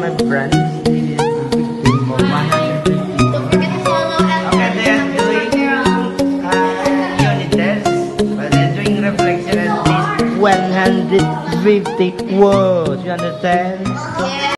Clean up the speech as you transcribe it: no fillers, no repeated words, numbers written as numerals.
my friends. This is victim for 150. Don't forget to follow and Okay, they are doing unit test, but they're doing reflection at least 150 words. You understand? yeah.